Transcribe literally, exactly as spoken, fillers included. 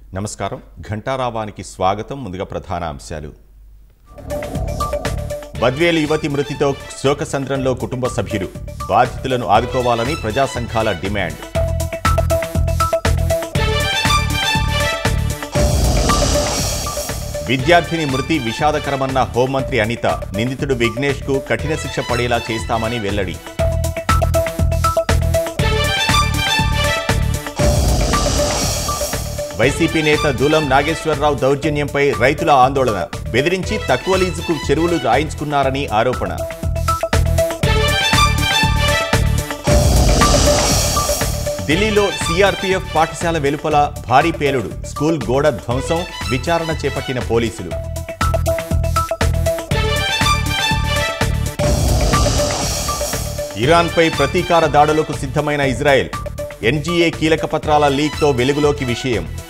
నమస్కారం ఘంటారావానికి స్వాగతం ముందుగా ప్రధాన అంశాలు బద్వేలు యువతి మృతితో శోకసంద్రంలో కుటుంబ సభ్యులు బాధితులను ఆదుకోవాలని ప్రజా సంఘాల డిమాండ్ విద్యార్థిని మృతి విషాదకరమన్న హోంమంత్రి అనిత నిందితుడు విఘ్నేష్ కు కఠిన శిక్ష పడేలా చేస్తామని వెల్లడి వైసీపీ నేత దూలం నాగేశ్వరరావు దౌర్జన్యంపై రైతుల ఆందోళన బెదిరించి తక్కువ లీజుకు చెరువులు రాయించుకున్నారని ఆరోపణ ఢిల్లీలో సీఆర్పీఎఫ్ పాఠశాల వెలుపల భారీ పేలుడు స్కూల్ గోడ ధ్వంసం విచారణ చేపట్టిన పోలీసులు ఇరాన్పై ప్రతీకార దాడులకు సిద్ధమైన ఇజ్రాయెల్ ఎన్జీఏ కీలక పత్రాల లీక్తో వెలుగులోకి విషయం